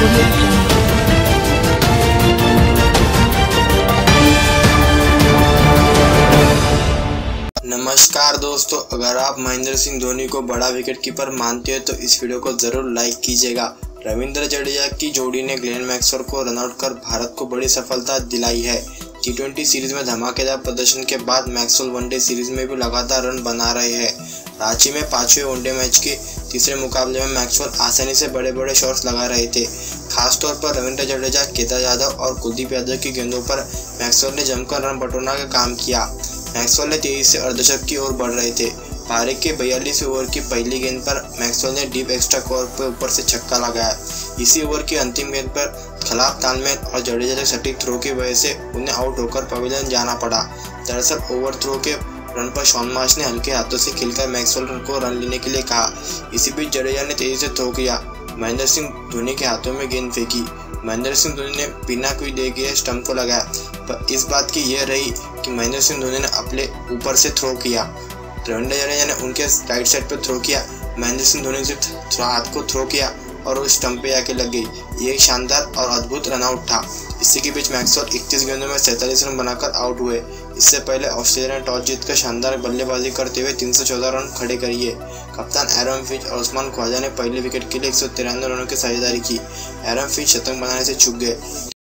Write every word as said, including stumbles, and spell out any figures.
नमस्कार दोस्तों, अगर आप महेंद्र सिंह धोनी को बड़ा विकेट कीपर मानते हो तो इस वीडियो को जरूर लाइक कीजिएगा। रविंद्र जडेजा की जोड़ी ने ग्लेन मैक्सवेल को रनआउट कर भारत को बड़ी सफलता दिलाई है। टी ट्वेंटी सीरीज में धमाकेदार प्रदर्शन के बाद मैक्सवेल वनडे सीरीज में भी लगातार रन बना रहे हैं। रांची में पांचवें वनडे मैच के तीसरे मुकाबले में मैक्सवेल आसानी से बड़े बड़े शॉट्स लगा रहे थे। खासतौर पर रविंद्र जडेजा, केदार, यादव और कुलदीप यादव की गेंदों पर मैक्सवेल ने जमकर रन बटोरने का काम किया। मैक्सवेल ने तेजी से अर्धशतक की ओर बढ़ रहे थे। पारी के बयालीस ओवर की पहली गेंद पर मैक्सवेल ने डीप एक्स्ट्रा कवर पर ऊपर से छक्का लगाया। इसी ओवर की अंतिम गेंद पर खिलाफ तालमेल और जडेजा के सटीक थ्रो की वजह से उन्हें आउट होकर पवेलियन जाना पड़ा। दरअसल ओवर थ्रो के रन पर शॉन मार्श ने हल्के हाथों से खिलकर मैक्सवेल को रन लेने के लिए कहा। इसी बीच जडेजा ने तेजी से थ्रो किया। महेंद्र सिंह धोनी के हाथों में गेंद फेंकी। महेंद्र सिंह धोनी ने बिना कोई देखे स्टंप को लगाया, पर इस बात की यह रही कि महेंद्र सिंह धोनी ने अपने ऊपर से थ्रो किया। रविंद्र जडेजा ने उनके राइट साइड पर थ्रो किया। महेंद्र सिंह धोनी ने सिर्फ हाथ को थ्रो किया और उस स्टंप पे आके लग गई। ये एक शानदार और अद्भुत रनआउट था। इसी के बीच मैक्सवेल इकतीस गेंदों में सैंतालीस रन बनाकर आउट हुए। इससे पहले ऑस्ट्रेलिया ने टॉस जीतकर शानदार बल्लेबाजी करते हुए तीन सौ चौदह रन खड़े करिए। कप्तान एरन फिंच और उस्मान ख्वाजा ने पहले विकेट के लिए एक सौ तिरानवे रनों की साझेदारी की। एरन फिंच शतक बनाने से चूक गए,